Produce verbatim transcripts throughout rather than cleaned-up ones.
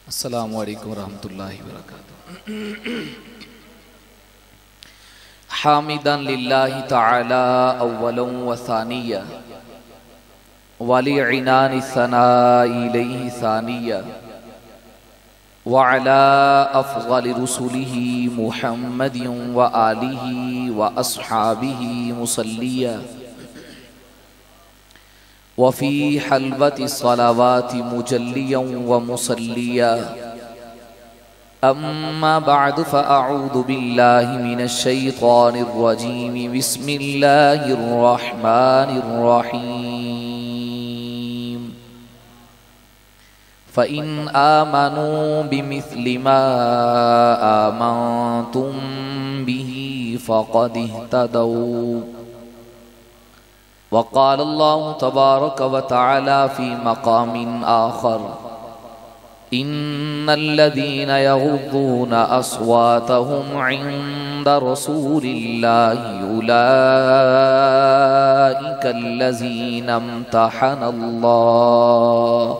अस्सलामु अलैकुम रहमतुल्लाहि व बरकातुहू। हामिदन लिल्लाहि तआला अव्वलन व सानिया वलिइनानि सनाई इलैहि सानिया व अला अफ़ज़लि रुसुलिही मुहम्मदिन व आलिही व अस्हाबिही मुसल्लिया वफ़ी हल्वति सलावाति मुजल्लियन व मुसल्लिया। अम्मा बअद फ़अऊज़ु बिल्लाहि मिनश शैतानिर रजीम। बिस्मिल्लाहिर रहमानिर रहीम। फ़इन आमनू बिमिस्लि मा आमनतुम बिही फ़क़द इह्तदौ। वक़ाल अल्लाहु तबारक व तआला फ़ी मक़ामिन आख़र इन्नल्लज़ीना यग़ुद्दूना अस्वातहुम इन्द रसूलिल्लाहि उलाइकल्लज़ीना इम्तहनल्लाहु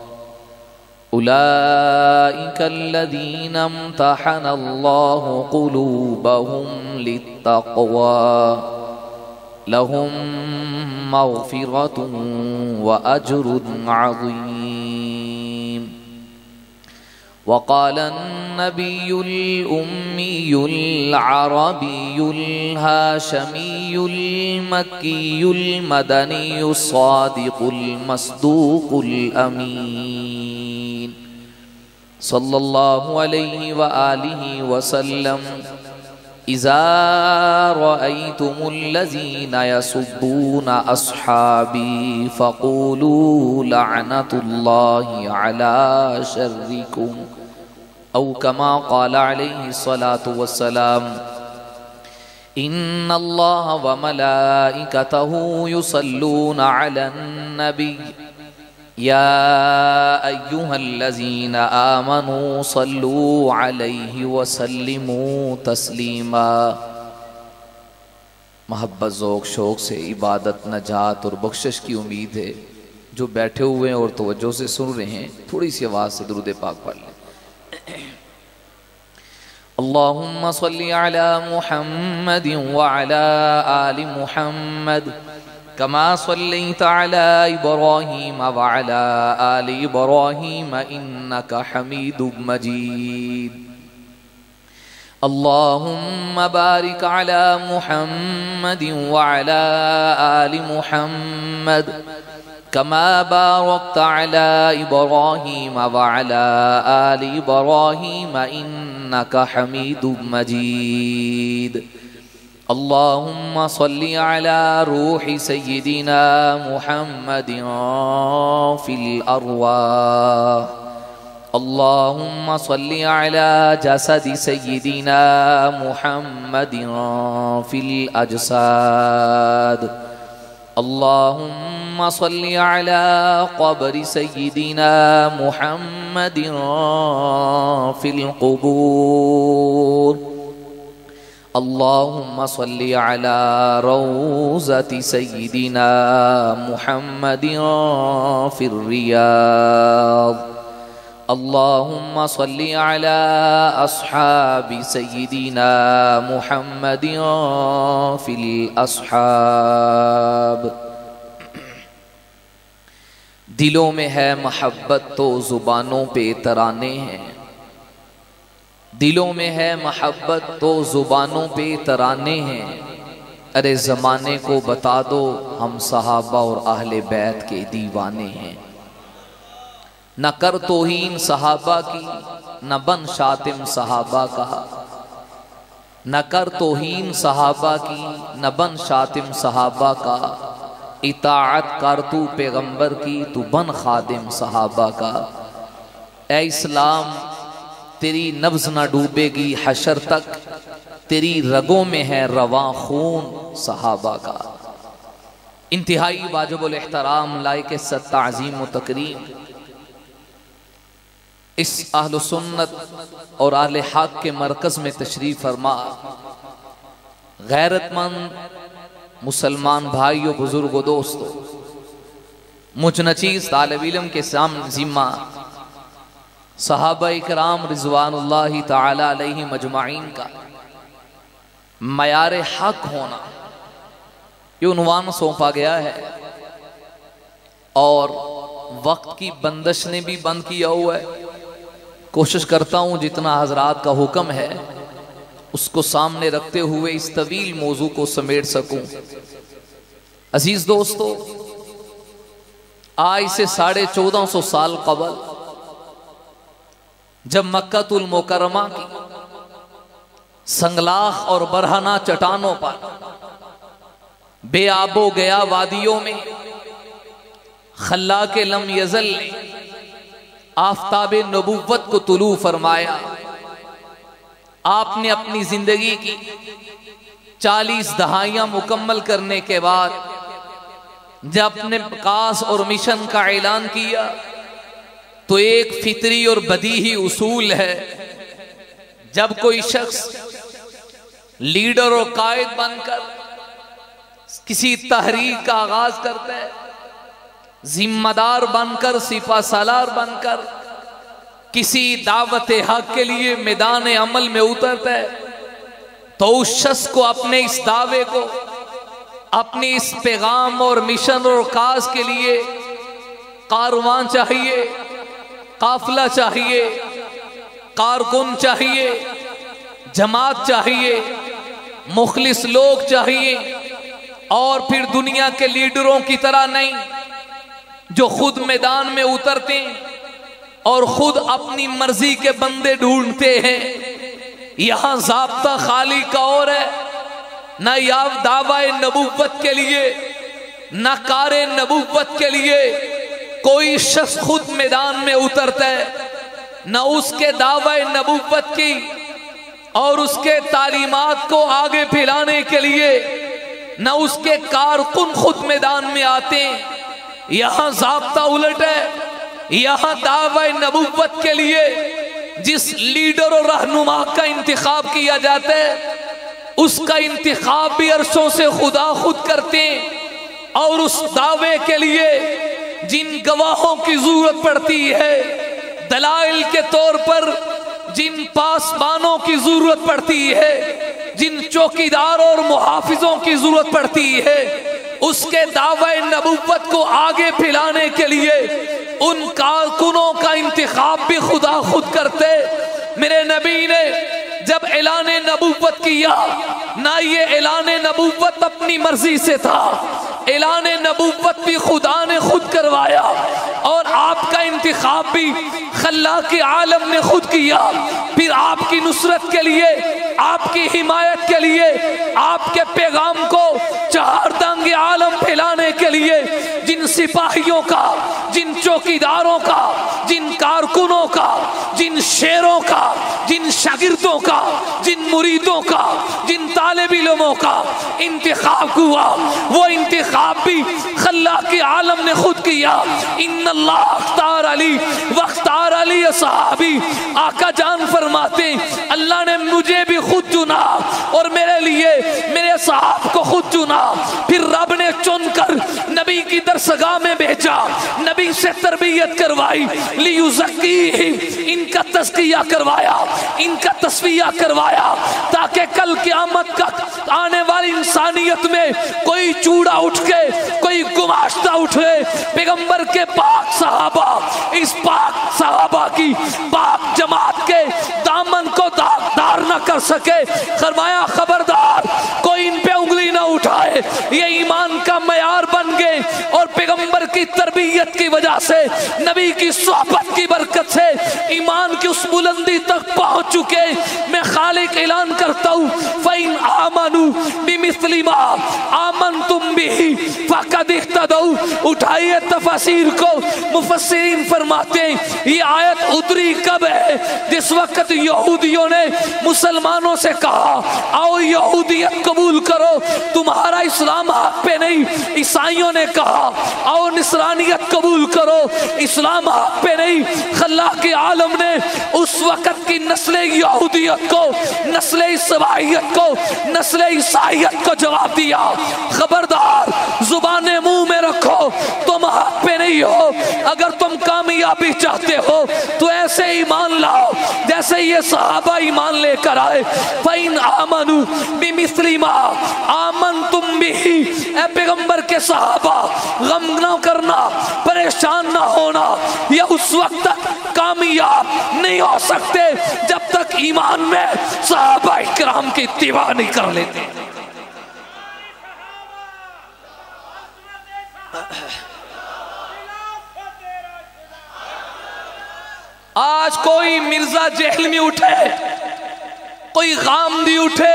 उलाइकल्लज़ीना इम्तहनल्लाहु क़ुलूबहुम लित्तक़वा लहुम मग़फ़िरतुन व अज्रुन अज़ीम। वक़ाल अन्नबियुल उम्मियुल अरबियुल हाशमियुल मक्कियुल मदनियुस सादिक़ुल मस्दूक़ुल अमीन सल्लल्लाहु अलैहि व आलिहि व सल्लम। इज़ा रअय्तुमुल्लज़ीना यसुब्बूना अस्हाबी फ़क़ूलू लअनतुल्लाहि अला शर्रिकुम औ कमा क़ाल अलैहि सलातु वस्सलाम। इन्नल्लाह व मलाइकतहु युसल्लूना अलन नबी या अय्युहल्लज़ीना आमनू सल्लू अलैहि वसल्लिमू तस्लीमा। मोहब्बत ज़ौक़ शौक़ से इबादत नजात और बख्शिश की उम्मीद है। जो बैठे हुए हैं और तवज्जो से सुन रहे हैं, थोड़ी सी आवाज़ से दुरूद पाक पढ़ लें। अल्लाहुम्मा सल्लि अला मुहम्मदिन व अला आलि मुहम्मद कमा सल्लैता अला इब्राहीम व अला आलि इब्राहीम इन्नका हमीदुम मजीद। अल्लाहुम्मा बारिक अला मुहम्मदिन व अला आलि मुहम्मद कमा बारकता अला इब्राहीम व अला आलि इब्राहीम इन्नका हमीदुम मजीद। अल्लाहुम्मा सल्लि अला रूहि सय्यिदिना मुहम्मदिन फिल अरवाह। अल्लाहुम्मा सल्लि अला जसदि सय्यिदिना मुहम्मदिन फिल अजसाद। अल्लाहुम्मा सल्लि अला क़ब्रि सय्यिदिना मुहम्मदिन फिल क़ुबूर। अल्लाहुम्मा सल्लि अला रौज़ति सय्यिदिना मुहम्मदिन फिर रियाद। अल्लाहुम्मा सल्लि अला अस्हाबि सय्यिदिना मुहम्मदिन फिल अस्हाब। दिलों में है मोहब्बत तो ज़ुबानों पे तराने हैं। दिलों में है मोहब्बत तो ज़ुबानों पे तराने हैं। अरे ज़माने को बता दो हम सहाबा और अहले बैत के दीवाने हैं। न कर तौहीन सहाबा की न बन शातिम सहाबा का। न कर तौहीन सहाबा की न बन शातिम सहाबा का। इताअत कर तू पैगंबर की तू बन खादिम सहाबा का। ए इस्लाम तेरी नब्ज़ न डूबेगी हशर तक, तेरी रगों में है रवां खून सहाबा का। इंतहाई वाजिबुल एहतराम लायक ताज़ीम व तकरीम इस अहले सुन्नत और अहले हक के मरकज़ में तशरीफ़ फरमा गैरतमंद मुसलमान भाइयों बुजुर्गों दोस्तों, मुझ नचीज़ तालिब इल्म के सामने जिम्मा सहाबा इकराम रिज़वानुल्लाहि ताला अलैहिम अजमाइन का मयार हक होना, ये उन्वान सौंपा गया है। और वक्त की बंदिश ने भी बंद किया हुआ है। कोशिश करता हूँ जितना हजरात का हुक्म है उसको सामने रखते हुए इस तवील मौजू को समेट सकूं। अजीज दोस्तों, आज से साढ़े चौदह सौ साल कबल जब मक्कातुल मुकर्रमा की संगलाख और बरहना चट्टानों पर बेआबो गया वादियों में खल्लाके लम यज़ल ने आफताबे नबुव्वत को तुलू फरमाया। आपने अपनी जिंदगी की चालीस दहाइयां मुकम्मल करने के बाद जब अपने विकास और मिशन का ऐलान किया तो एक फितरी और बदीही उसूल है, जब कोई शख्स लीडर और कायद बनकर किसी तहरीक का आगाज करता है, जिम्मेदार बनकर सिपा सालार बनकर किसी दावत हक के लिए मैदान अमल में उतरता है, तो उस शख्स को अपने इस दावे को, अपनी इस पैगाम और मिशन और काज के लिए कारवां चाहिए, काफिला चाहिए, कारकुन चाहिए, जमात चाहिए, मुखलिस लोग चाहिए। और फिर दुनिया के लीडरों की तरह नहीं जो खुद मैदान में उतरते और खुद अपनी मर्जी के बंदे ढूंढते हैं। यहां ज़ाब्ता खाली का और है, न याव दावाए नबुव्वत के लिए न कारे नबुव्वत के लिए कोई शख्स खुद मैदान में उतरता है, न उसके दावाए नबुव्वत की और उसके तालीमात को आगे फैलाने के लिए न उसके कारकुन खुद मैदान में आते। यहां ज़ाब्ता उलट है। यहां दावा नबुव्वत के लिए जिस लीडर और रहनुमा का इंतखाब किया जाता है उसका इंतखाब भी अरशों से खुदा खुद करते हैं। और उस दावे के लिए जिन गवाहों की जरूरत पड़ती है, दलाइल के तौर पर जिन पासबानों की जरूरत पड़ती है, जिन चौकीदारों और मुहाफिजों की जरूरत पड़ती है, उसके दावे नबुव्वत को आगे फैलाने के लिए उन कारकुनों का इंतखाब भी खुदा खुद करते। मेरे नबी ने जब ऐलान नबुव्वत किया, ना ये ऐलान नबुव्वत अपनी मर्जी से था, ऐलान नबुव्वत भी खुदा ने खुद करवाया और आपका इंतखाब भी खल्लाक़े आलम ने खुद किया। फिर आपकी नुसरत के लिए, आपकी हिमायत के लिए, आपके पैगाम को चारदांगे आलम फैलाने के लिए जिन सिपाहियों का, जिन चौकीदारों का, जिन कारकुनों का, जिन शेरों का, जिन शागिर्दों का, जिन मुरीदों का, जिन तालिब इल्मों का इंतखाब हुआ, वो इंतखाब भी खल्लाक़े आलम ने खुद किया। इन्नल्लाह अख्तार अली वख्तार अली असहाबी। आका जान फरमाते अल्लाह ने मुझे भी खुद चुना और मेरे लिए मेरे सहाब को खुद चुना। फिर रब ने चुनकर नबी की दरसगाह में भेजा, नबी से तरबियत करवाई, लियुज़क्कीहिम, इनका तज़किया करवाया, इनका तस्फिया करवाया, ताकि कल क़यामत का आने वाली इंसानियत में कोई चूड़ा उठ के, कोई गुमाश्ता उठे, पैगंबर के पाक सहाबा, इस पाक सहाबा की पाक जमात के दामन को दागदार न कर सके। फरमाया खबरदार कोई इन पे उंगली ना उठाए। ये ईमान का मयार बन गए और पैगंबर की तरबियत की वजह से, नबी की सोहबत की बरकत से ईमान की उस बुलंदी तक पहुंच चुके। मैं खालिक ऐलान करता हूँ, फ़इन आमनू बिमिस्ली मा आमनतुम बिही फ़क़द इह्तदौ। उठाइए तफसीर को, मुफस्सिरीन फरमाते हैं ये आयत उतरी कब है? जिस वक्त यहूदियों ने मुसलमानों से कहा आओ यहूदियत कबूल करो, तुम्हारा इस्लाम हक पे नहीं। ईसाइयों ने कहा आओ निसरानियत कबूल करो, इस्लाम हक पे नहीं। खल्लाक़े आलम ने उस वक्त की नस्ल यहूदियत को, नस्ल ईसाइयत को, नस्ल ईसाइयत को जवाब दिया, खबरदार जुबाने मुंह में रखो, तुम तुम हक पे नहीं हो। अगर तुम कामयाबी चाहते हो तो ऐसे ईमान लाओ जैसे ये सहाबा ईमान लेकर आए। फ़इन आमनू बिमिस्ली मा आमन तुम भी, ए पैगंबर के सहाबा गम ना करना, परेशान ना होना, ये उस वक्त तक कामयाब नहीं हो सकते जब तक ईमान में सहाबा इकराम की इत्तिबा नहीं कर लेते। आज कोई मिर्जा जेहलमी उठे, कोई गामदी उठे,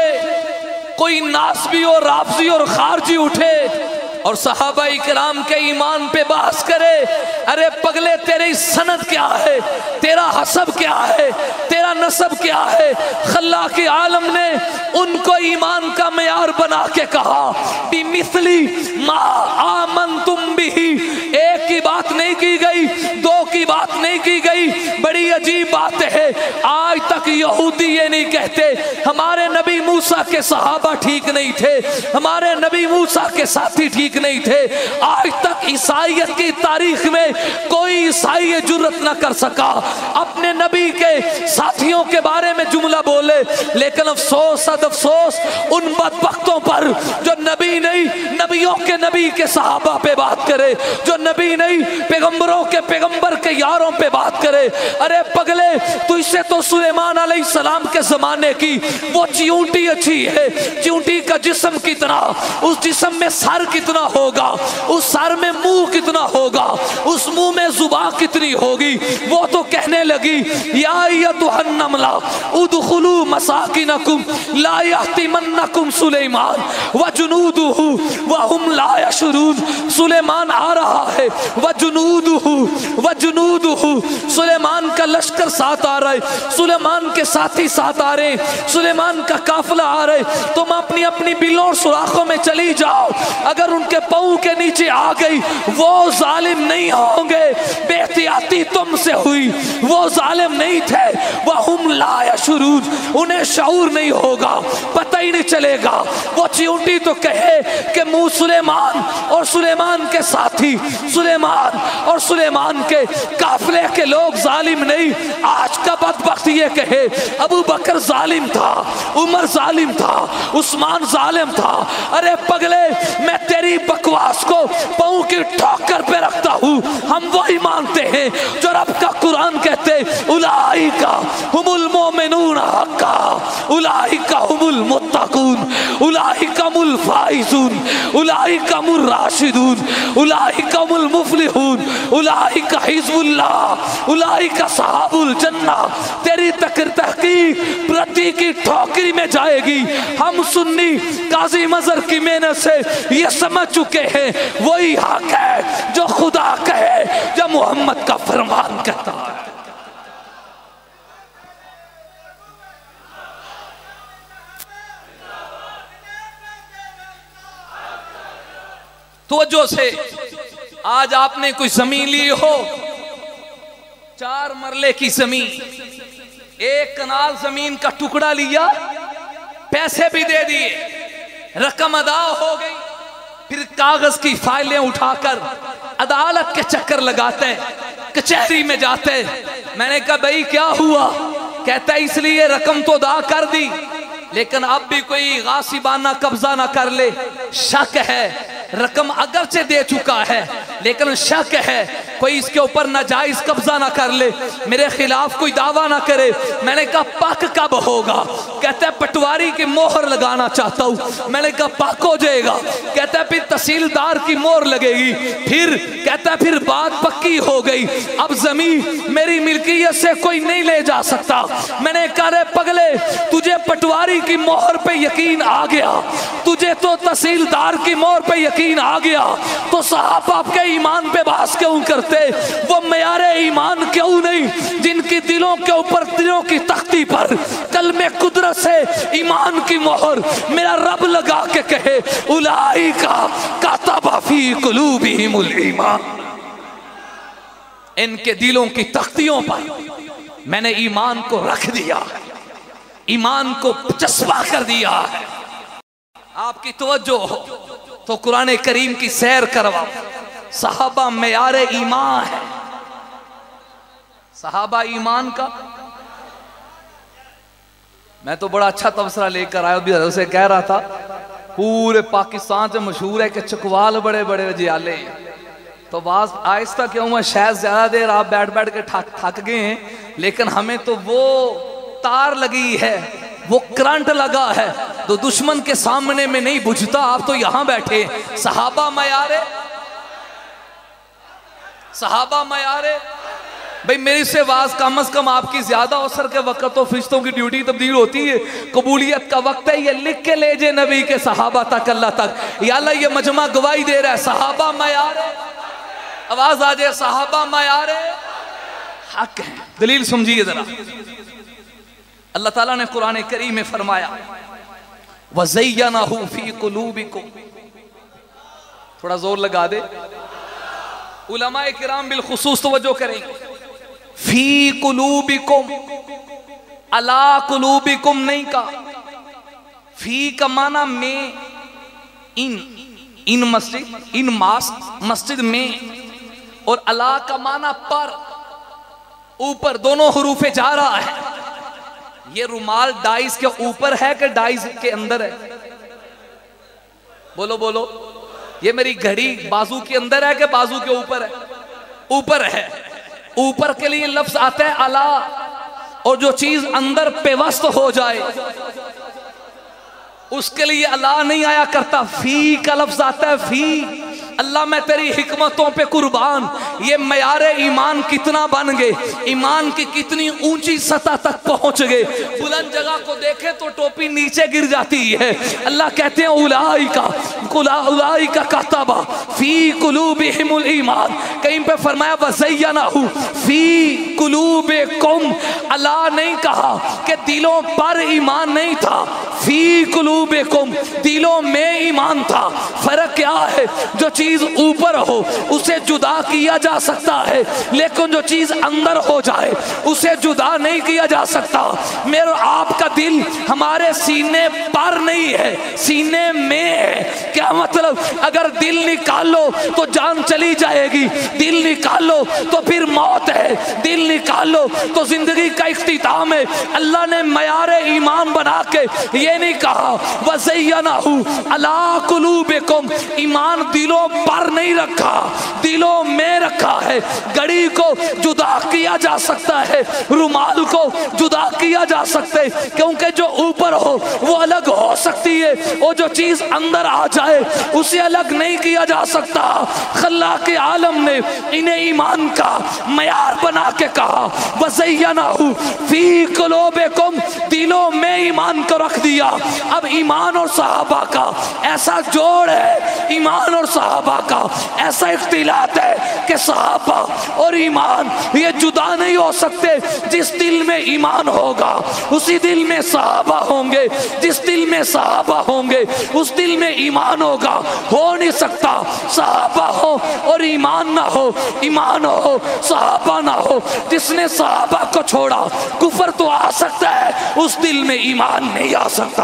कोई नासबी और राफजी और खारजी उठे और सहाबा इकराम के ईमान पे बहस करे। अरे पगले, तेरी सनद क्या है, तेरा हसब क्या है, तेरा नसब क्या है? खल्ला के आलम ने उनको ईमान का मयार बना के कहा बिमिस्ली मा आमन तुम भी। एक की बात नहीं की गई, दो की बात नहीं की गई। बड़ी अजीब बात है, आज तक यहूदी ये नहीं कहते हमारे नबी मूसा के सहाबा ठीक नहीं थे, हमारे नबी मूसा के साथी ठीक नहीं थे। आज तक ईसाईयत की तारीख में कोई ईसाई जुर्रत न कर सका अपने नबी के साथियों के बारे में जुमला बोले। लेकिन अफसोस सद अफसोस उन बदबख्तों पर जो नबी नहीं नबियों के नबी के सहाबा पे बात करे, जो नबी नहीं पैगंबरों के पैगंबर के यारों पे बात करे। अरे पगले, तू इससे तो सुलेमान अलैहिस्सलाम के जमाने की वो चिऊंटी अच्छी है। चिऊंटी का जिस्म कितना, उस जिस्म में सर कितना होगा, उस सर में मुंह कितना होगा, उस मुंह में जुबान कितनी होगी। वो तो कहने लगी या अय्युहन नमला उदखुलू मसाकिनकुम ला यहतिमन्नकुम सुलेमान व जुनूदुहु व हुम ला यशुरून। सुलेमान आ रहा है, व जुनूदुहु व जुनूदुहु, सुलेमान का लश्कर साथ आ रहा है, सुलेमान के साथी साथ आ रहे, सुलेमान का काफिला आ रहे। तुम अपनी अपनी बिलों और सुराखों में चली जाओ, अगर उनके पांव के नीचे आ गई वो जालिम नहीं होंगे। बेहतियाती तुमसे हुई, वो जालिम नहीं थे। वह हुम ला यशुरून, उन्हें शऊर नहीं होगा, पता ही नहीं चलेगा। वो चिऊंटी तो कहे कि मुंह सुलेमान और सुलेमान के साथी, सुलेमान और सुलेमान के काफिले के लोग जालिम नहीं। आज का बदबख्त ये कहे अबू बकर जालिम था, उमर जालिम था, उस्मान जालिम था। अरे पगले, मैं तेरी बकवास को पांव की ठोकर पे रखता हूँ। हम वही मानते हैं जो रब का कुरान कहते उलाइका हुमुल मोमिनून हक्का, उलाइका हुमुल मुत्तकून, उलाइका मुल फाइजून, उलाइका मुल राशिदून, उलाइका मुल मुफलिहून, उलाइका हिज़्बुल्लाह, उलाइका सहाबुल जन्ना। तेरी तकर तहकीक प्रति की ठोकरी में जाएगी। हम सुन्नी काजी मजर की मेहनत से ये समझ चुके हैं वही हक है जो खुदा कहे, जो मोहम्मद का फरमान कहता है। तवज्जो से, आज आपने कोई जमीन ली हो, चार मरले की जमीन, एक कनाल जमीन का टुकड़ा लिया, पैसे भी दे दिए, रकम अदा हो गई, फिर कागज की फाइलें उठाकर अदालत के चक्कर लगाते हैं, कचहरी में जाते हैं। मैंने कहा भाई क्या हुआ? कहता है इसलिए रकम तो अदा कर दी, लेकिन अब भी कोई गासिबाना कब्जा ना कर ले। शक है, रकम अगरचे दे चुका है लेकिन शक है कोई इसके ऊपर नाजायज कब्जा ना कर ले, मेरे खिलाफ कोई दावा ना करे। मैंने कहा पक कब होगा? कहता है पटवारी की मोहर लगाना चाहता हूँ। मैंने कहा पक हो जाएगा। कहता है फिर तहसीलदार की मोहर लगेगी। फिर कहता है फिर बात पक्की हो गई, अब जमीन मेरी मिल्कियत से कोई नहीं ले जा सकता। मैंने कहा रे पगले, तुझे पटवारी की मोहर पे यकीन आ गया, तुझे तो तहसीलदार की मोहर पे यकीन आ गया, तो साहब आपके ईमान पे बहस क्यों करते? वो मयारे ईमान क्यों नहीं जिनकी दिलों के ऊपर, दिलों की तख्ती पर कलमे कुदरत से ईमान की मोहर मेरा रब लगा के कहे उलाइका कातबा फी कुलूबिहिमुल ईमान। इनके दिलों की तख्तियों पर मैंने ईमान को रख दिया है, ईमान को चस्पा कर दिया है। आपकी तवज्जो हो तो कुरान करीम की सैर करवाओ। सहाबा मेयार ईमान है। सहाबा ईमान का मैं तो बड़ा अच्छा तबसरा लेकर आया, भी हजरत से कह रहा था पूरे पाकिस्तान से मशहूर है कि चकवाल बड़े बड़े रजियाले हैं। तो आवाज आहिस्ता क्यों है, शायद ज्यादा देर आप बैठ बैठ के थक थक गए हैं, लेकिन हमें तो वो तार लगी है, वो करंट लगा है तो दुश्मन के सामने में नहीं बुझता। आप तो यहां बैठे, सहाबा मयारे, सहाबा मयारे। भाई मेरी से आवाज कम अज कम आपकी ज्यादा असर के वक्त तो फरिश्तों की ड्यूटी तब्दील होती है, कबूलियत का वक्त है, ये लिख के ले जे नबी के सहाबा तक, अल्लाह तक। या अल्लाह ये मजमा गवाही दे रहा है, सहाबा मयारे, आवाज आ जाए, सहाबा मयारे हक है। दलील समझिए जरा, अल्लाह ताला ने कुरान करीम में फरमाया वज़य्यनहु फी कुलूबिकुम, थोड़ा जोर लगा दे, उलमाए किराम बिलखुसूस तवज्जो करेंगे। फी कुलूबिकुम, अला कुलूबिकुम नहीं कहा, फी का माना में, इन इन मस्जिद, इन मास्क मस्जिद में, और अला का माना पर, ऊपर, दोनों हरूफे जा रहा है। ये रुमाल डाइस के ऊपर है कि डाइस के अंदर है? बोलो बोलो। ये मेरी घड़ी बाजू के अंदर है कि बाजू के ऊपर है? ऊपर है। ऊपर के लिए लफ्ज आता है अला, और जो चीज अंदर पेवस्त हो जाए उसके लिए अला नहीं आया करता, फी का लफ्ज आता है। फी, अल्लाह मैं तेरी हिकमतों पे कुर्बान, ये मयारे ईमान कितना बन गए, ईमान की कितनी ऊंची सतह तक पहुंच गए। बुलंद जगह को देखे तो टोपी नीचे गिर जाती है। अल्लाह कहते हैं उलाइका उलाइका कतबा फी कुलूबिहिमुल ईमान, कहीं पे फरमाया वज़य्यनहु फी कुलूबिकुम, अल्लाह नहीं कहा कि दिलों पर ईमान नहीं था, फी कुलूबिकुम, दिलों में ईमान था। फर्क क्या है, जो चीज ऊपर हो उसे जुदा किया जा सकता है, लेकिन जो चीज अंदर हो जाए उसे जुदा नहीं किया जा सकता। मेरे आपका दिल हमारे सीने पर नहीं है, सीने में है। क्या मतलब, अगर दिल निकालो तो जान चली जाएगी, दिल निकालो तो फिर मौत है, दिल निकालो तो जिंदगी का इख्तिताम है। अल्लाह ने मयारे ईमान बना के ये नहीं कहा वज़य्यनहु अला कुलूबिकुम, ईमान दिलों पर नहीं रखा, दिलों में रखा है। घड़ी को जुदा किया जा सकता है, रुमाल को जुदा किया जा सकता है, क्योंकि जो ऊपर हो वो अलग हो सकती है, और जो चीज अंदर आ जाए उसे अलग नहीं किया जा सकता। खल्लाक के आलम ने इन्हें ईमान का मयार बना के कहा वज़य्यनहु फी कुलूबिकुम, दिलों में ईमान को रख दिया। अब ईमान और सहाबा का ऐसा जोड़ है, ईमान और सहाबा का ऐसा इख्तिलात है कि सहाबा और ईमान ये जुदा नहीं हो सकते। जिस दिल में ईमान होगा उसी दिल में सहाबा होंगे, जिस दिल में सहाबा होंगे उस दिल में ईमान होगा। हो नहीं सकता सहाबा हो और ईमान ना हो, ईमान हो सहाबा ना हो। जिसने सहाबा को छोड़ा कुफर तो आ सकता है, उस दिल में ईमान नहीं आ सकता।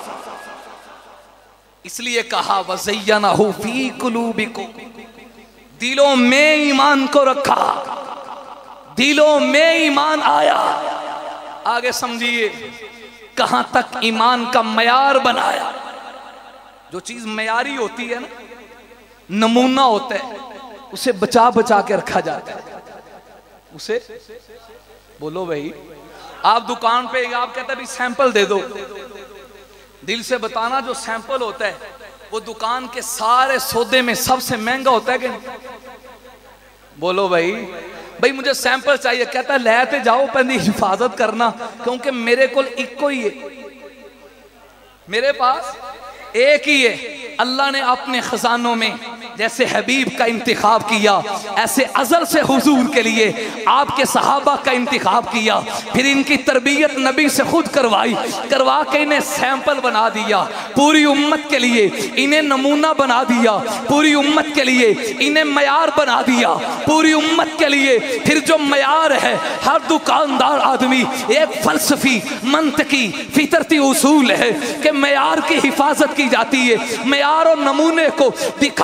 इसलिए कहा वज़य्यनहु फी कुलूबिकुम, दिलों में ईमान को रखा, दिलों में ईमान आया। आगे समझिए कहां तक ईमान का मयार बनाया। जो चीज मयारी होती है ना, नमूना होता है, उसे बचा बचा के रखा जाता है। उसे बोलो भाई, आप दुकान पे आप कहते हैं सैंपल दे दो, दिल से बताना जो सैंपल होता है वो दुकान के सारे सौदे में सबसे महंगा होता है कि नहीं? बोलो भाई, भाई मुझे सैंपल चाहिए, कहता है लेते जाओ पर हिफाजत करना, क्योंकि मेरे को इको ही है, मेरे पास एक ही है। अल्लाह ने अपने खजानों में जैसे हबीब का इंतखाब किया, ऐसे अज़ल से हुजूर के लिए आपके सहाबा का इंतखाब किया, फिर इनकी तरबियत नबी से खुद करवाई, करवा के इन्हें सैंपल बना दिया पूरी उम्मत के लिए, इन्हें नमूना बना दिया पूरी उम्मत के लिए, इन्हें मयार बना दिया पूरी उम्मत के लिए। फिर जो मयार है, हर दुकानदार आदमी एक फलसफी मंतकी फितरती उसूल है कि मयार की हिफाजत की जाती है। मयार और नमूने को दिखा दिखा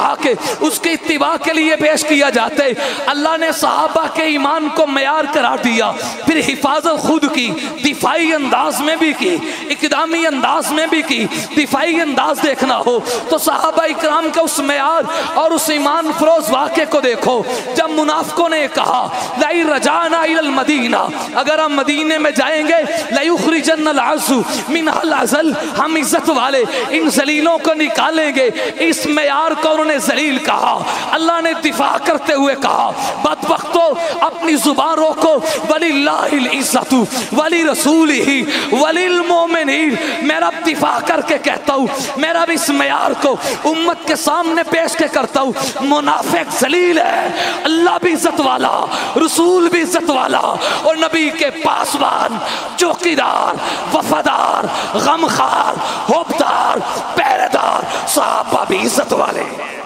उठा के उसकी इत्तिबा के लिए पेश किया जाता है। अल्लाह ने सहाबा के ईमान को मयार करार दिया, फिर हिफाजत खुद की, दिफाई अंदाज में भी की, इकदामी अंदाज में भी की। दिफाई अंदाज देखना हो तो सहाबा इकराम का उस मयार और उस ईमान फरोज वाक़े को देखो। जब मुनाफिकों ने कहा लाई रजाना इलल मदीना, अगर हम मदीने में जाएंगे लयुखरिजन्नल अज़्ज़ु मिनल अज़ल, हम इज्जत वाले इन जलीलों को निकालेंगे। इस मयार को उन्होंने जलील कहा। अल्लाह ने दिफा करते हुए कहा बदबख्तों अपनी जुबान रोको, वलिल्लाहिल इज्जतु वली रसूलिही वलिल मोमिनीन। मेरा दिफा करके कहता हूँ, मेरा भी इस मयार को उम्मत के सामने पेश के करता हूँ। मुनाफिक जलील है, अल्लाह भी इज्जत वाला, रसूल भी इज्जत वाला, और नबी के पासवान, चौकीदार, वफादार, गमखार, होपदार, पहरेदार सहाबा भी इज्जत वाले।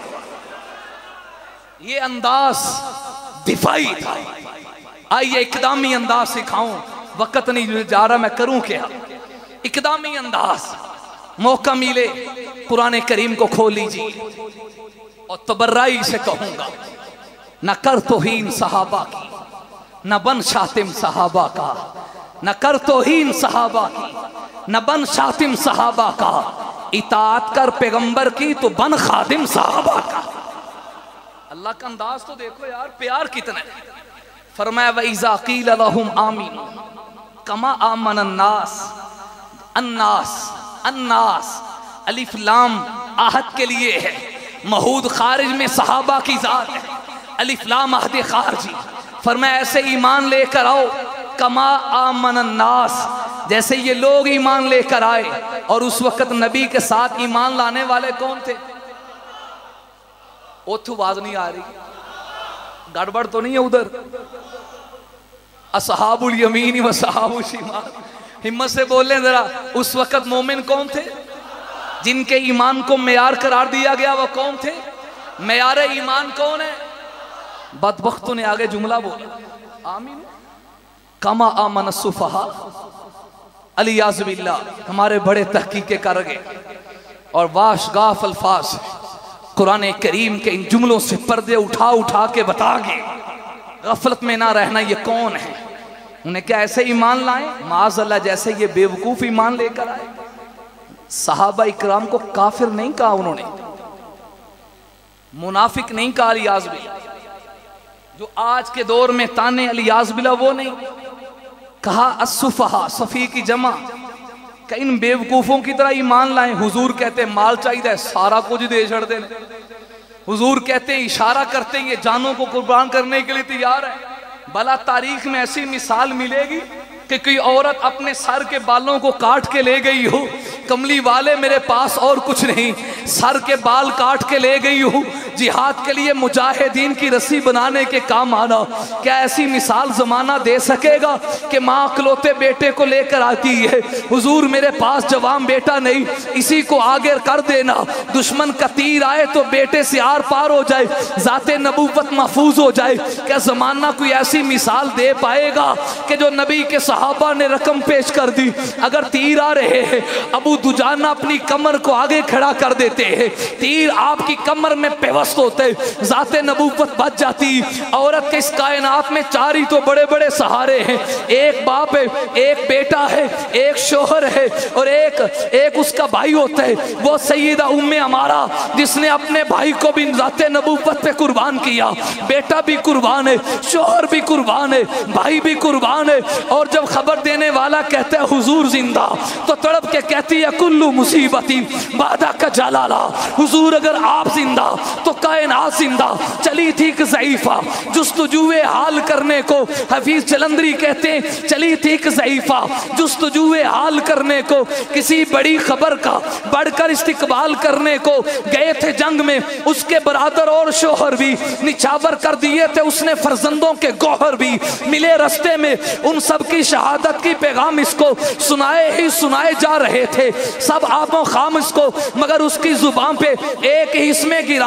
ये अंदाज दिफाई था। आइए इकदामी अंदाज सिखाऊं, वक्त नहीं जा रहा, मैं करूं क्या। इकदामी अंदाज, मौका मिले कुरान करीम को खोल लीजिए और तबर्राई से कहूंगा, न कर तौहीन सहाबा की, न बन शातिम सहाबा का, न कर तौहीन सहाबा की, न बन शातिम सहाबा का, इताअत कर पैगंबर की तो बन खादिम सहाबा का। अल्लाह का अंदाज तो देखो यार, प्यार कितना है। फरमाया वइज़ा क़ील लहुम आमीनू कमा आमन अन्नास, अन्नास अन्नास अलिफ लाम आहद के लिए है, महूद खारिज में सहाबा की जात है, अलिफ लाम आहद खारजी। फरमाया ऐसे ईमान लेकर आओ कमा आमन अन्नास, जैसे ये लोग ईमान लेकर आए। और उस वक्त नबी के साथ ईमान लाने वाले कौन थे? ओथू आवाज नहीं आ रही, गड़बड़ तो नहीं है उधर? असहाबुल यमीन व असहाबुल शिमाल, हिम्मत से बोले जरा। उस वक्त मोमिन कौन थे? जिनके ईमान को मेयार करार दिया गया वो कौन थे? मेयार ईमान कौन है? बदबख्तों ने आगे जुमला बोला आमीन कमा आमन सुफहा अलियाज़ बिल्लाह। हमारे बड़े तहकीके कर गए और वाशगाफ अल्फाज कुरान करीम के इन जुमलों से पर्दे उठा उठा के बता गए। गफलत में ना रहना, ये कौन है? उन्हें क्या ऐसे ईमान लाए? माज़अल्लाह, जैसे ये बेवकूफ ईमान लेकर आए। सहाबा इकराम को काफिर नहीं कहा उन्होंने, मुनाफिक नहीं कहा अलियाज़ बिल्लाह। जो आज के दौर में ताने अलियाज़ बिल्लाह वो नहीं कहा। अस्सुफहा, सफ़ी की जमा, इन बेवकूफों की तरह ईमान लाए। हुजूर कहते माल चाहिए सारा कुछ दे छड़ देने। हुजूर कहते हैं, इशारा करते हैं, ये जानों को कुर्बान करने के लिए तैयार है। भला तारीख में ऐसी मिसाल मिलेगी कि कोई औरत अपने सर के बालों को काट के ले गई हो, कमली वाले मेरे पास और कुछ नहीं, सर के बाल काट के ले गई हूँ, जिहाद के लिए मुजाहिदीन की रस्सी बनाने के काम आना। क्या ऐसी मिसाल जमाना दे सकेगा कि माँ अकलौते बेटे को लेकर आती है, हुजूर मेरे पास जवान बेटा नहीं, इसी को आगे कर देना, दुश्मन का तीर आए तो बेटे से आर पार हो जाए, जाते नबूवत महफूज हो जाए। क्या जमाना कोई ऐसी मिसाल दे पाएगा कि जो नबी के सहाबा ने रकम पेश कर दी? अगर तीर आ रहे हैं, अबू दुजाना अपनी कमर को आगे खड़ा कर देते हैं, तीर आपकी कमर में पेवस्त होते, जाते नबूवत बच जाती। औरत के इस कायनात में चार ही तो बड़े बड़े सहारे हैं, एक बाप है, एक बेटा है, एक शोहर है और एक एक उसका भाई होता है। वो सैयदा उम्मे अमारा जिसने अपने भाई को भी जाते नबूवत पे कुर्बान किया, बेटा भी कुर्बान है, शोहर भी कुर्बान है, भाई भी कुर्बान है। और जब खबर देने वाला कहता है हुजूर जिंदा, तो तड़प के कहती है कुल्लू मुसीबती बादा का जलाला, हुजूर अगर आप जिंदा तो कायनात जिंदा। चली थी एक ज़ईफा जुस्तजुए हाल करने को, हफीज जलंधरी कहते हैं चली थी एक ज़ईफा जुस्तजुए हाल करने को, किसी बड़ी खबर का बढ़कर इस्तिकबाल करने को गए थे जंग में, उसके बरादर और शोहर भी निछावर कर दिए थे उसने फर्जंदों के गौहर भी। मिले रस्ते में उन सब की शहादत की पैगाम इसको सुनाए ही सुनाए जा रहे थे, सब आबो खाम इसको, मगर उसकी जुबान पे एक ही इसमें गिरामी था,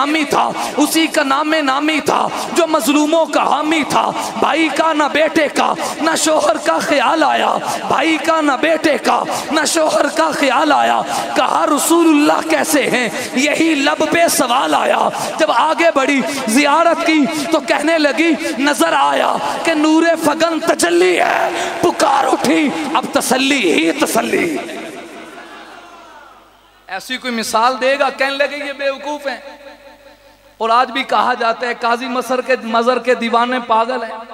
था, उसी का नामे नामी था जो मजलूमों का हामी था। भाई का ना बेटे का ना शोहर का ख्याल आया, भाई का ना बेटे का ना शोहर का ख्याल आया। कहा रसूलुल्लाह कैसे हैं, यही लब पे सवाल आया। जब आगे बढ़ी जियारत की तो कहने लगी नजर आया कि नूरे फगन तजल्ली है, पुकार उठी अब तसल्ली ही तसल्ली। ऐसी कोई मिसाल देगा कहने लगे ये बेवकूफ हैं। और आज भी कहा जाता है काजी मसर के मजर के दीवाने पागल हैं।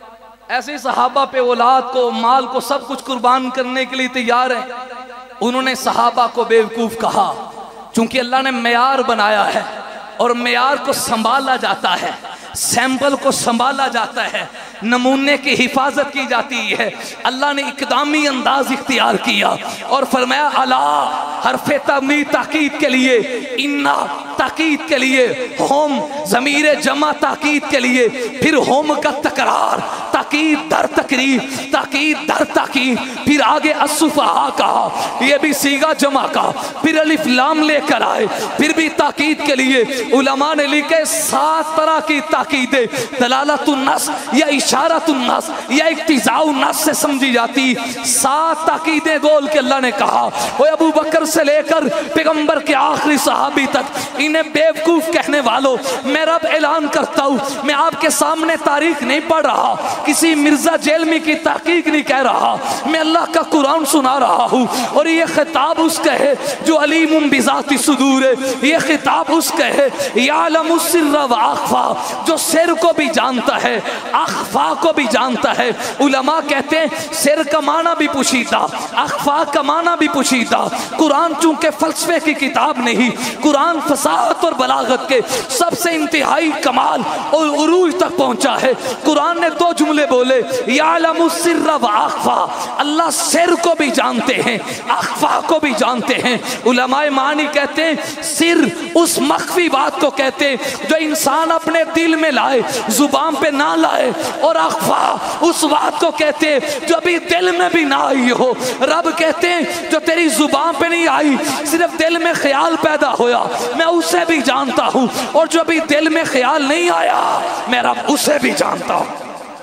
ऐसे सहाबा पे औलाद को माल को सब कुछ कुर्बान करने के लिए तैयार हैं। उन्होंने सहाबा को बेवकूफ कहा क्योंकि अल्लाह ने मेयार बनाया है और मेयार को संभाला जाता है, सैंपल को संभाला जाता है, नमूने की हिफाजत की जाती है। अल्लाह ने इकदामी अंदाज इख्तियार किया और फरमाया अला हरफे तमीर ताकीद के लिए, इन्ना ताकीद के लिए, होम ज़मीर जमा ताकीद के लिए, फिर होम का तकरार, ताकीद दर तकरीर, ताकीद दर ताकीद, फिर आगे असुफहा कहा, ये भी सीगा जमा का, फिर अलिफ लाम लेकर आए, फिर भी ताकीद के लिए उलमा ने लिखे सात तरह की ताकीदें, दलालतुन नस या इशारतुन नस या इक्तिजाउन नस से समझी जाती। सात ताकीदें बोल के अल्लाह ने कहा। वो अबू बकर से लेकर पैगंबर के आखिरी सहाबी तक, इन्हें बेवकूफ कहने वालों, मैं रब ऐलान करता हूँ, मैं आपके सामने तारीख नहीं पढ़ रहा, किसी मिर्जा जेलमी की तहकीक नहीं कह रहा, मैं अल्लाह का कुरान सुना रहा हूँ। और ये खिताब उसका है जो अलीमुम बिज़ाति सुदूर है, ये खिताब उसका है यालमु सिर्र व अख्फा, जो सिर को भी जानता है अख्फा को भी जानता है। उलमा कहते हैं सिर का माना भी पुशीदा, अख्फा का माना भी पुशीदा। कुरान चूंकि फलसफे की किताब नहीं, कुरान फसाहत और बलागत के सबसे इंतहाई कमाल और उरूज तक पहुंचा है। कुरान ने दो जुमले बोले, यालमु सिर्र व अख्फा, अल्लाह सिर को भी जानते हैं अख्फा को भी जानते हैं। उलमाए मानी कहते हैं सिर उस मख्फी बात को कहते हैं जो इंसान अपने दिल में लाए, जुबान पे ना लाए, और अख्फा उस बात को कहते हैं जो अभी दिल में भी ना आई हो। रब कहते हैं जो तेरी जुबान पे नहीं आई, सिर्फ दिल में ख्याल पैदा होया, मैं उसे भी जानता हूं, और जो अभी दिल में ख्याल नहीं आया मैं रब उसे भी जानता हूं।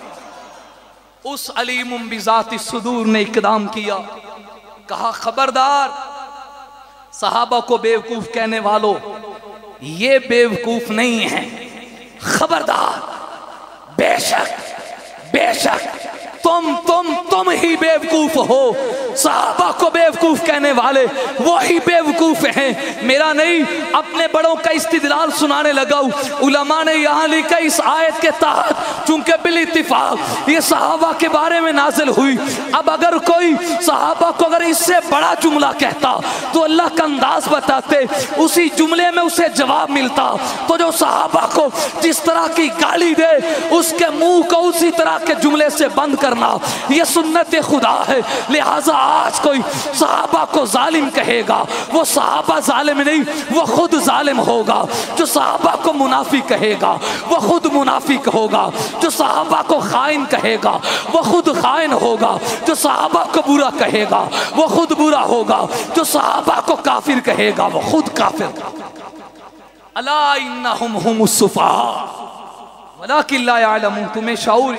उस अलीमुम बिज़ाति सुदूर ने इकदाम किया, कहा खबरदार सहाबा को बेवकूफ कहने वालों, ये बेवकूफ नहीं है, खबरदार, बेशक बेशक तुम तुम तुम ही बेवकूफ हो। सहाबा को बेवकूफ कहने वाले वो ही बेवकूफ हैं, मेरा नहीं, अपने बड़ों का इस्तिदलाल सुनाने लगा हूं। उलमा ने यहाँ लिखा इस आयत के तहत चूंकि बिल इत्तिफाक ये सहाबा के बारे में नाजिल हुई, अब अगर कोई सहाबा को अगर इससे बड़ा जुमला कहता तो अल्लाह का अंदाज बताते, उसी जुमले में उसे जवाब मिलता। तो जो सहाबा को जिस तरह की गाली दे उसके मुंह को उसी तरह के जुमले से बंद करना ये सुन्नत खुदा है। लिहाजा आज कोई सहाबा को जालिम कहेगा, वो सहाबा जालिम नहीं, वो खुद जालिम होगा। जो सहाबा को मुनाफिक कहेगा वो खुद मुनाफिक होगा। जो सहाबा को खाइन कहेगा वो खुद खाइन होगा। जो सहाबा को बुरा कहेगा वो खुद बुरा होगा। जो सहाबा को काफिर कहेगा वो खुद काफिर। अला इन्नहुम हुमुस सुफहा वलाकिन ला यअलमून, तुम्हें शऊर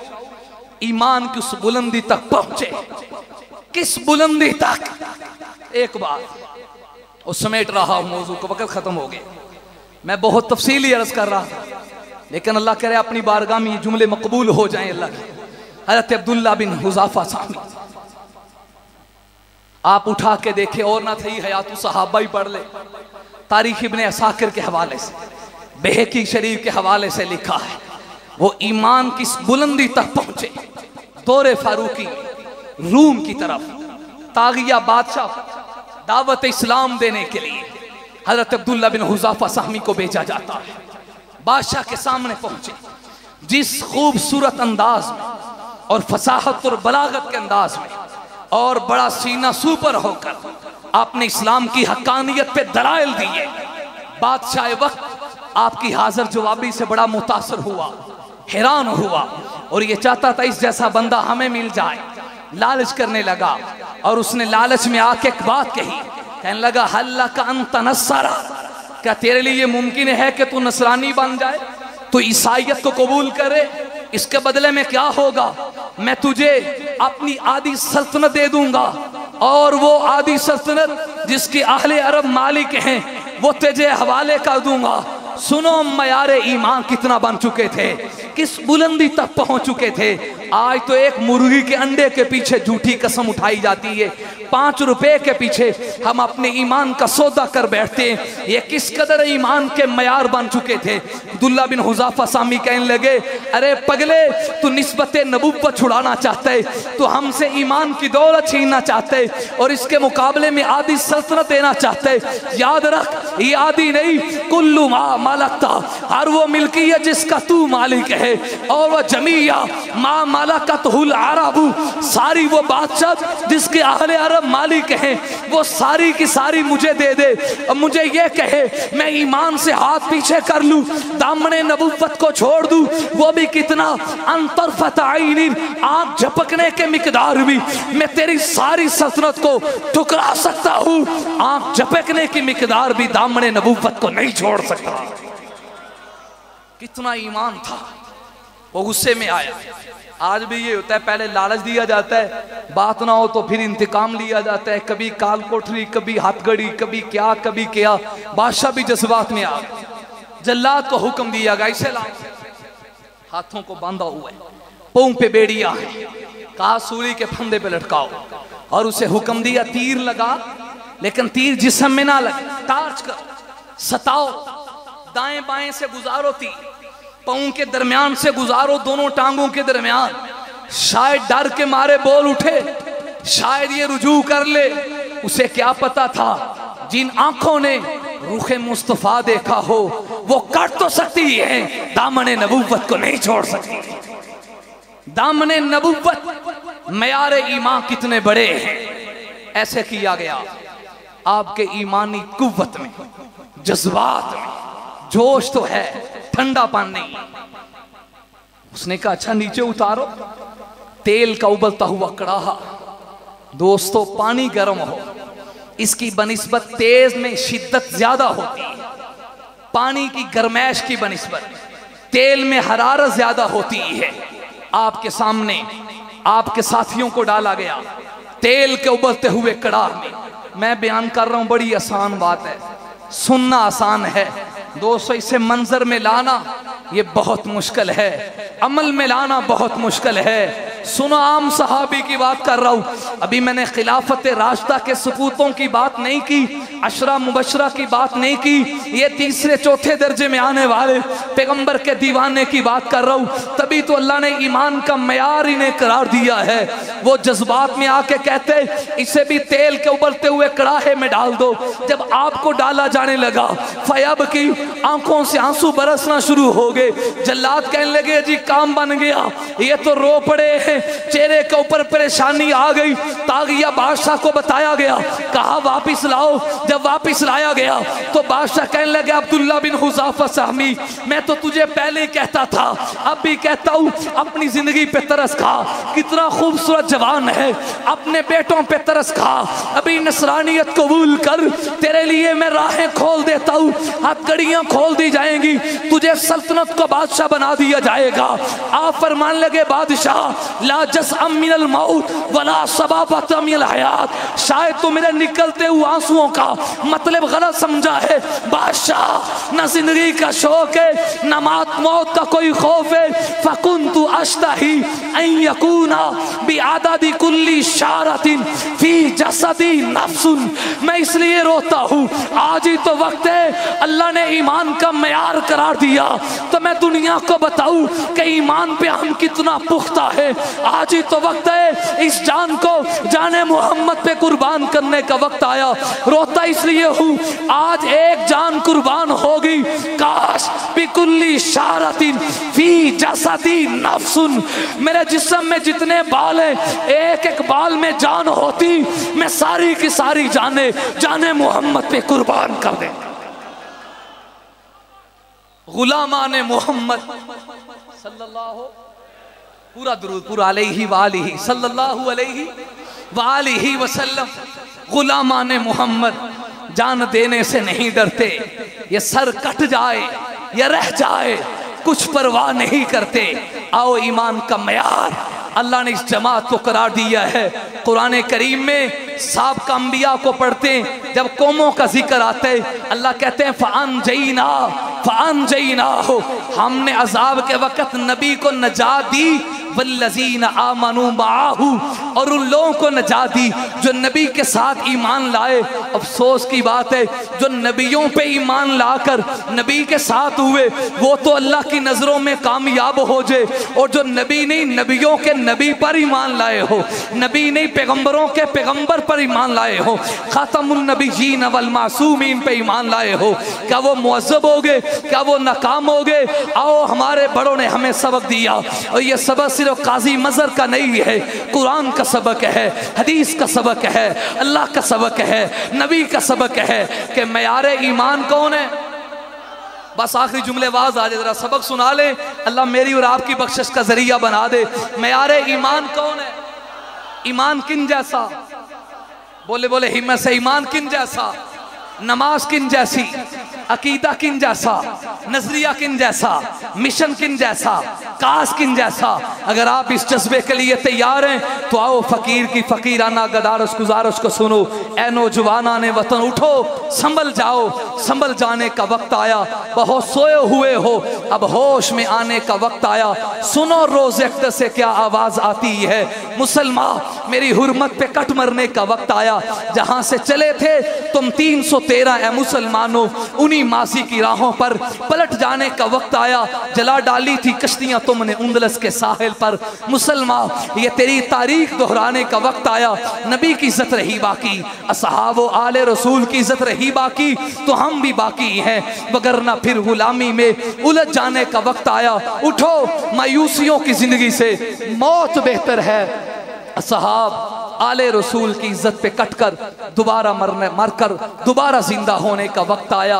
ईमान की उस बुलंदी तक पहुंचे। किस बुलंदी तक? एक बात और समेट रहा हूं मौजू को, वक्त खत्म हो गया, मैं बहुत तफसीली अर्ज कर रहा था, लेकिन अल्लाह करे अपनी बारगाह में ये जुमले मकबूल हो जाएं अल्लाह के। हज़रत अब्दुल्ला बिन हुज़ाफा साहमी आप उठा के देखे, और ना थी हयातु सहाबा ही पढ़ ले, तारीख इब्ने असाकिर के हवाले से, बहकी शरीफ के हवाले से लिखा है, वो ईमान की बुलंदी तक पहुंचे। दौरे फारूकी रूम की तरफ तागिया बादशाह दावत इस्लाम देने के लिए हजरत अब्दुल्ला बिन हुज़ाफा साहमी को भेजा जाता है। बादशाह के सामने पहुंचे, जिस खूबसूरत अंदाज में और फसाहत और बलागत के अंदाज में और बड़ा सीना सुपर होकर आपने इस्लाम की हक्कानियत पे दलाइल दिए। बादशाह वक्त आपकी हाजिर जवाबी से बड़ा मुतासर हुआ, हैरान हुआ, और ये चाहता था इस जैसा बंदा हमें मिल जाए। लालच करने लगा, और उसने लालच में आके एक बात कही, कहने लगा हल्ला का अंतनस्सरा, क्या तेरे लिए ये मुमकिन है कि तू नसरानी बन जाए, तो ईसाइयत को कबूल करे? इसके बदले में क्या होगा? मैं तुझे अपनी आधी सल्तनत दे दूंगा, और वो आधी सल्तनत जिसके अहले अरब मालिक हैं वो तुझे हवाले कर दूंगा। सुनो मयारे ईमान कितना बन चुके थे, किस बुलंदी तक पहुंच चुके थे। आज तो एक मुर्गी के अंडे के पीछे झूठी कसम उठाई जाती है, पांच रुपए के पीछे हम अपने ईमान का सौदा कर बैठते हैं। ये किस कदर ईमान के मयार बन चुके थे। अब्दुल्ला बिन हुज़ाफा सामी कहने लगे, अरे पगले, तू निस्बत नबुव्वत छुड़ाना चाहते है, तो हमसे ईमान की दौलत छीनना चाहते है, और इसके मुकाबले में आधी सल्तनत देना चाहते है। याद रख, ये आधी नहीं, कुल्लू मा मालकता, हर वो मिल्कियत जिसका तू मालिक है, और वह जमीया मा मालकतहुल अरबु, सारी वो बादशाह जिसके अहले अरब मालिक हैं, वो सारी की सारी मुझे दे दे। और मुझे ये कहे मैं ईमान से हाथ पीछे कर लूं, दामने नबुव्वत को छोड़ दूं, वो भी कितना, अंतर फताइनी, आंख झपकने के मिकदार भी मैं तेरी सारी सल्तनत को ठुकरा सकता हूं, आंख झपकने की मिकदार भी दामने नबुव्वत को नहीं छोड़ सकता। कितना ईमान था। वो गुस्से में आया। आज भी ये होता है, पहले लालच दिया जाता है, बात ना हो तो फिर इंतकाम लिया जाता है, कभी काल कोठरी, कभी हथगड़ी, कभी क्या कभी क्या। बादशाह भी जज्बात में आ गया। जल्लाद को हुक्म दिया गया, इसे ला, हाथों को बांधा हुआ है, पांव पे बेड़िया है, कहा सूली के फंदे पे लटकाओ, और उसे हुक्म दिया तीर लगा, लेकिन तीर जिस्म में ना लगे, टार्च कर सताओ, दाएं बाएं से गुजारो, तीर पांव के दरमियान से गुजारो, दोनों टांगों के दरमियान। शायद डर के मारे बोल उठे, शायद ये रुजू कर ले। उसे क्या पता था, जिन आंखों ने रुखे मुस्तफा देखा हो वो काट तो सकती है, दामने नबुव्वत को नहीं छोड़ सकती। दामने नबुव्वत, मयारे ईमान कितने बड़े हैं। ऐसे किया गया आपके ईमानी कुव्वत में, जज्बात में जोश तो है, ठंडा पानी नहीं। उसने कहा अच्छा नीचे उतारो, तेल का उबलता हुआ कड़ाहा। दोस्तों, पानी गर्म हो, इसकी बनिस्बत तेज में शिद्दत ज्यादा होती है, पानी की गर्मैश की बनिस्बत तेल में हरारत ज्यादा होती है। आपके सामने आपके साथियों को डाला गया तेल के उबलते हुए कड़ाह में। मैं बयान कर रहा हूं, बड़ी आसान बात है, सुनना आसान है दोस्तों, इसे मंजर में लाना ये बहुत मुश्किल है, अमल में लाना बहुत मुश्किल है। सुनो, आम सहाबी की बात कर रहा हूं। अभी मैंने खिलाफत राशिदा के सपूतों की बात नहीं की, अशरा मुबशरा की बात नहीं की, ये तीसरे चौथे दर्जे में आने वाले पैगंबर के दीवाने की बात कर रहा हूं। तभी तो अल्लाह ने ईमान का मयार इन्हें करार दिया है। वो जज्बात में आके कहते इसे भी तेल के उबलते हुए कड़ाहे में डाल दो। जब आपको डाला जाने लगा, फयब की आंखों से आंसू बरसना शुरू हो गए। जल्लाद कहने लगे जी काम बन गया, ये तो रो पड़े हैं, चेहरे के ऊपर परेशानी आ गई। तागिया बादशाह को बताया गया, कहा वापिस लाओ। जब वापिस लाया गया तो बादशाह कहने लगे अब्दुल्ला बिन हुज़ाफा साहमी, मैं तो तुझे पहले ही कहता था, अब भी कहता हूँ, अपनी जिंदगी पे तरस खा, कितना खूबसूरत जवान है, अपने बेटों पे तरस खा, अभी नसरानियत कबूल कर, तेरे लिए मैं राहें खोल देता हूँ, हथकड़ियां खोल दी जाएंगी, तुझे सल्तनत का बादशाह बना दिया जाएगा। आप फरमान लगे बादशाह, ला जज़अम मिनल मौत वला सबाबत मिनल हयात, शायद तो मेरे निकलते हुए आंसुओं का मतलब गलत समझा है। बादशाह, न जिंदगी का शौक है, न मात मौत का कोई खौफ है। फकुन्तु अश्तही अन यकूना बिअददी कुल्ली शारतिन फी जसदी नफ्सुन, मैं इसलिए रोता हूँ, आज ही तो वक्त है, अल्लाह ने ईमान का मयार करार दिया, तो मैं दुनिया को बताऊं कि ईमान पे हम कितना पुख्ता है। आज ही तो वक्त है, इस जान को जाने मोहम्मद पे कुर्बान करने का वक्त आया। रोता इसलिए हूँ, आज एक जान कुर्बान होगी, काश बिकुल्ली शारतिन फी जसदी नफ्सुन, मेरे जिस्म में जितने बाल हैं, एक एक बाल में जान होती, मैं सारी की सारी जाने जाने मोहम्मद पे कुर्बान कर दे। गुलामाने मोहम्मद सल्लल्लाहु, पूरा दुरूद पूरा अलैहि वालिही सल्लल्लाहु अलैहि वालिही वसल्लम, गुलामाने मोहम्मद, जान देने से नहीं डरते, ये सर कट जाए या रह जाए कुछ परवाह नहीं करते। आओ ईमान का मयार अल्लाह ने इस जमात को करार दिया है। कुरान करीम में साहब का अंबिया को पढ़ते हैं, जब कौमों का जिक्र आता है अल्लाह कहते हैं फ़अन जईना फ़अन जईना हो, हमने अजाब के वक़्त नबी को नजात दी, वल्लज़ीन आमनू माहू, और उन लोगों को नजात दी जो नबी के साथ ईमान लाए। अफसोस की बात है जो नबियों पे ईमान लाकर नबी के साथ हुए वो तो अल्लाह की नज़रों में कामयाब हो जाए, और जो नबी नहीं नबियों के नबी पर ईमान लाए हो, नबी नहीं पैगंबरों के पैगंबर पर ईमान लाए हो, खातमुन नबिय्यीन वल मासूमीन पे ईमान लाए हो, क्या वो मुअज़्ज़ब हो गए, क्या वो नाकाम हो गए? आओ हमारे बड़ों ने हमें सबक दिया, और ये सबक सिर्फ काजी मजहर का नहीं है, कुरान का सबक है, हदीस का सबक है, अल्लाह का सबक है, नबी का सबक है कि मयार ईमान कौन है। बस आखिरी जुमले वाज आ जाए, जरा सबक सुना ले, अल्लाह मेरी और आपकी बख्शिश का जरिया बना दे। मयार ईमान कौन है? ईमान किन जैसा? बोले बोले हिम्मत से, ईमान किन जैसा? नमाज किन जैसी? अकीदा किन जैसा? नजरिया किन जैसा? मिशन किन जैसा? कास किन जैसा? अगर आप इस जज्बे के लिए तैयार हैं तो आओ फकीर की फकीराना गदारस गुजारस को सुनो। ए नौजवाना ने वतन उठो, संभल जाओ, संभल जाने का वक्त आया, बहुत सोए हुए हो अब होश में आने का वक्त आया। सुनो रोज़ अक़्द से क्या आवाज़ आती है, मुसलमान मेरी हुर्मत पे कट मरने का वक्त आया। जहाँ से चले थे तुम तीन सौ तेरह मुसलमानों, उन्हीं मासी की राहों पर पलट जाने का वक्त आया। जला डाली थी कश्तियां तुमने उंदलस के साहिल पर, मुसलमान ये तेरी तारीख दोहराने का वक्त आया। नबी की इज्जत रही बाकी, असहाब व आले रसूल की इज्जत रही बाकी, तो हम भी बाकी हैं, वगरना फिर गुलामी में उलझ जाने का वक्त आया। उठो, मायूसियों की जिंदगी से मौत बेहतर है। असहाब आले रसूल की इज्जत पे कटकर दोबारा मरने मरकर दोबारा जिंदा होने का वक्त आया।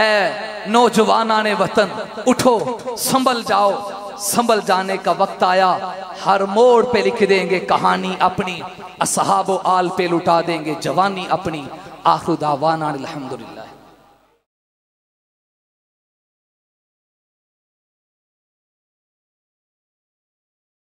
ए नौजवाना ने वतन उठो, संभल जाओ, संभल जाने का वक्त आया। हर मोड़ पे लिख देंगे कहानी अपनी, असहाब आल पे लुटा देंगे जवानी अपनी। आखिर दावाना अल्हम्दुलिल्लाह।